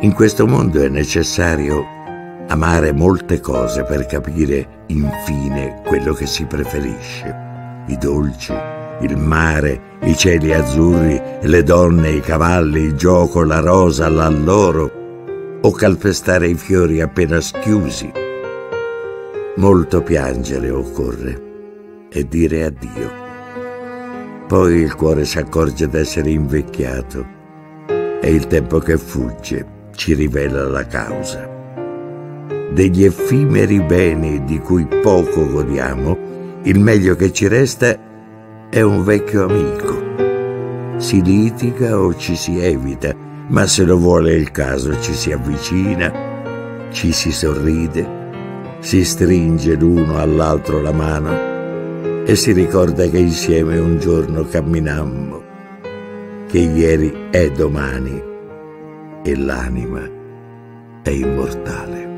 In questo mondo è necessario amare molte cose per capire infine quello che si preferisce. I dolci, il mare, i cieli azzurri, le donne, i cavalli, il gioco, la rosa, l'alloro, o calpestare i fiori appena schiusi. Molto piangere occorre e dire addio. Poi il cuore si accorge d'essere invecchiato e il tempo che fugge ci rivela la causa. Degli effimeri beni di cui poco godiamo, il meglio che ci resta è un vecchio amico. Si litiga o ci si evita, ma se lo vuole il caso ci si avvicina, ci si sorride, si stringe l'uno all'altro la mano e si ricorda che insieme un giorno camminammo, che ieri è domani e l'anima è immortale.